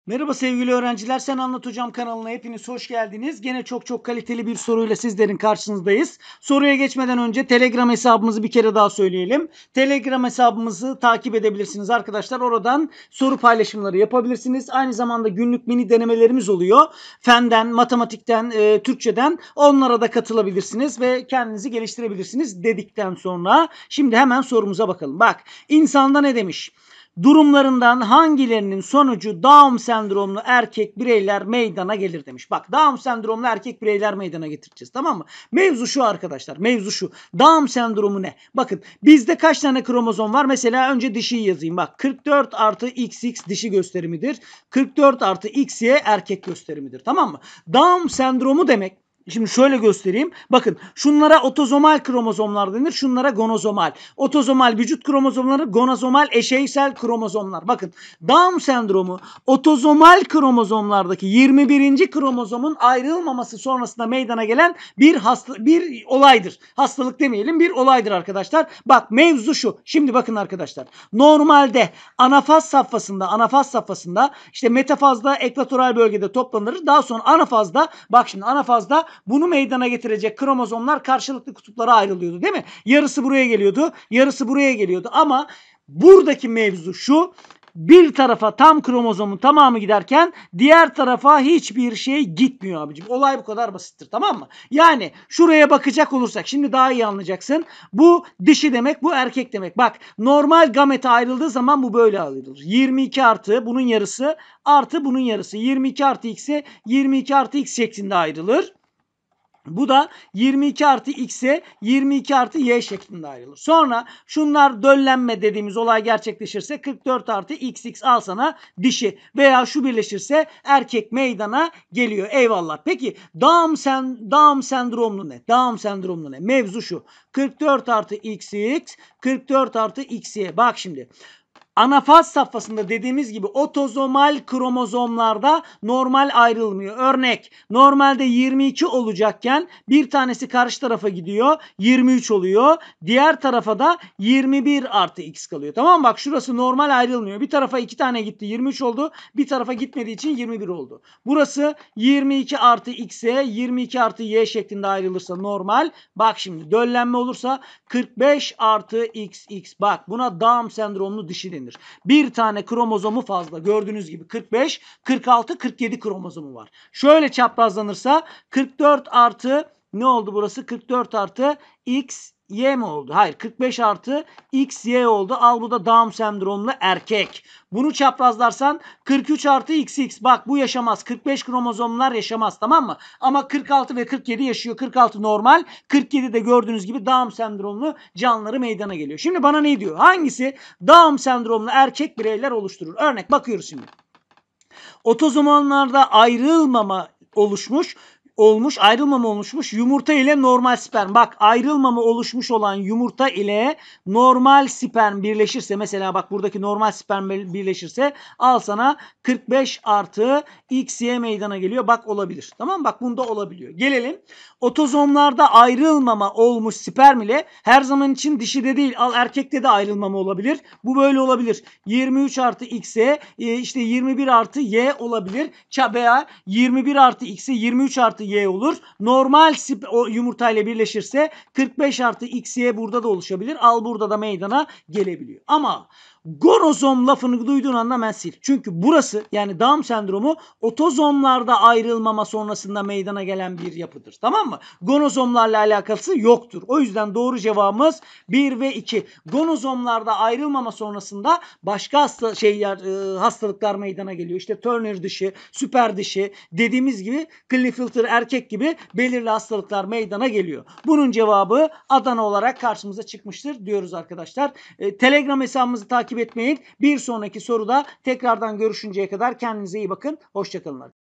Merhaba sevgili öğrenciler, Sen Anlat Hocam kanalına hepiniz hoş geldiniz. Gene çok kaliteli bir soruyla sizlerin karşınızdayız. Soruya geçmeden önce Telegram hesabımızı bir kere daha söyleyelim. Telegram hesabımızı takip edebilirsiniz arkadaşlar. Oradan soru paylaşımları yapabilirsiniz. Aynı zamanda günlük mini denemelerimiz oluyor. Fenden, matematikten, Türkçeden onlara da katılabilirsiniz ve kendinizi geliştirebilirsiniz dedikten sonra şimdi hemen sorumuza bakalım. Bak, insanda ne demiş? Durumlarından hangilerinin sonucu Down sendromlu erkek bireyler meydana gelir demiş. Bak, Down sendromlu erkek bireyler meydana getireceğiz, tamam mı? Mevzu şu arkadaşlar, mevzu şu. Down sendromu ne? Bakın, bizde kaç tane kromozom var? Mesela önce dişiyi yazayım. Bak, 44 artı XX dişi gösterimidir. 44 artı XY erkek gösterimidir, tamam mı? Down sendromu demek. Şimdi şöyle göstereyim. Bakın, şunlara otozomal kromozomlar denir. Şunlara gonozomal. Otozomal vücut kromozomları, gonozomal eşeysel kromozomlar. Bakın, Down sendromu otozomal kromozomlardaki 21. kromozomun ayrılmaması sonrasında meydana gelen bir olaydır. Hastalık demeyelim, bir olaydır arkadaşlar. Bak, mevzu şu. Şimdi bakın arkadaşlar. Normalde anafaz safhasında işte metafazda ekvatoral bölgede toplanır. Daha sonra anafazda, bak şimdi anafazda bunu meydana getirecek kromozomlar karşılıklı kutuplara ayrılıyordu, değil mi? Yarısı buraya geliyordu, yarısı buraya geliyordu. Ama buradaki mevzu şu: bir tarafa tam kromozomun tamamı giderken diğer tarafa hiçbir şey gitmiyor abicim. Olay bu kadar basittir, tamam mı? Yani şuraya bakacak olursak şimdi daha iyi anlayacaksın. Bu dişi demek, bu erkek demek. Bak, normal gamete ayrıldığı zaman bu böyle ayrılır. 22 artı bunun yarısı artı bunun yarısı. 22 artı x'e 22 artı x şeklinde ayrılır. Bu da 22 artı x'e 22 artı y şeklinde ayrılır. Sonra şunlar döllenme dediğimiz olay gerçekleşirse 44 artı xx al sana dişi, veya şu birleşirse erkek meydana geliyor. Eyvallah. Peki Down sendromlu ne? Down sendromlu ne? Mevzu şu: 44 artı xx 44 artı xy. Bak şimdi. Anafaz safhasında dediğimiz gibi otozomal kromozomlarda normal ayrılmıyor. Örnek, normalde 22 olacakken bir tanesi karşı tarafa gidiyor, 23 oluyor. Diğer tarafa da 21 artı x kalıyor. Tamam mı? Bak, şurası normal ayrılmıyor. Bir tarafa 2 tane gitti, 23 oldu. Bir tarafa gitmediği için 21 oldu. Burası 22 artı x'e 22 artı y şeklinde ayrılırsa normal. Bak şimdi, döllenme olursa 45 artı xx. Bak, buna Down sendromlu dişi denir. Bir tane kromozomu fazla. Gördüğünüz gibi 45, 46, 47 kromozomu var. Şöyle çaprazlanırsa 44 artı ne oldu burası? 44 artı x Y mi oldu? Hayır, 45 artı XY oldu. Al, bu da Down sendromlu erkek. Bunu çaprazlarsan 43 artı XX. Bak, bu yaşamaz. 45 kromozomlar yaşamaz, tamam mı? Ama 46 ve 47 yaşıyor. 46 normal. 47 de gördüğünüz gibi Down sendromlu canlıları meydana geliyor. Şimdi bana ne diyor? Hangisi Down sendromlu erkek bireyler oluşturur? Örnek bakıyoruz şimdi. Otozomallarda ayrılmama oluşmuş yumurta ile normal sperm. Bak, ayrılmama oluşmuş olan yumurta ile normal sperm birleşirse, mesela bak buradaki normal sperm birleşirse al sana 45 artı XY meydana geliyor. Bak, olabilir. Tamam mı? Bak, bunda olabiliyor. Gelelim. Otozomlarda ayrılmama olmuş sperm ile her zaman için dişide değil, al erkekte de ayrılmama olabilir. Bu böyle olabilir. 23 artı X'e işte 21 artı Y olabilir. Veya 21 artı X'e 23 artı Y olur. Normal yumurta ile birleşirse 45 artı XY burada da oluşabilir. Al, burada da meydana gelebiliyor. Ama gonozom lafını duyduğun anda hemen sil. Çünkü burası, yani Down sendromu otozomlarda ayrılmama sonrasında meydana gelen bir yapıdır. Tamam mı? Gonozomlarla alakası yoktur. O yüzden doğru cevabımız 1 ve 2. Gonozomlarda ayrılmama sonrasında başka hastalıklar meydana geliyor. İşte Turner dişi, süper dişi, dediğimiz gibi Klinefelter erkek gibi belirli hastalıklar meydana geliyor. Bunun cevabı Adana olarak karşımıza çıkmıştır diyoruz arkadaşlar. Telegram hesabımızı takip etmeyin. Bir sonraki soruda tekrardan görüşünceye kadar kendinize iyi bakın. Hoşça kalın.